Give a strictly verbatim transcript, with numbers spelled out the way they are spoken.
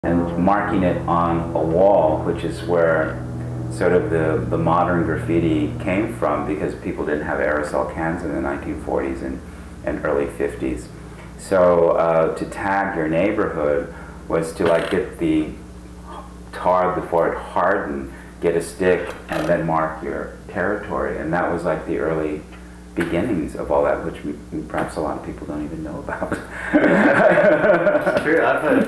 and marking it on a wall, which is where sort of the, the modern graffiti came from, because people didn't have aerosol cans in the nineteen forties and, and early fifties. So uh, to tag your neighborhood was to like get the tar before it hardened, get a stick, and then mark your territory. And that was like the early beginnings of all that, which we, perhaps a lot of people don't even know about. It's true. I've had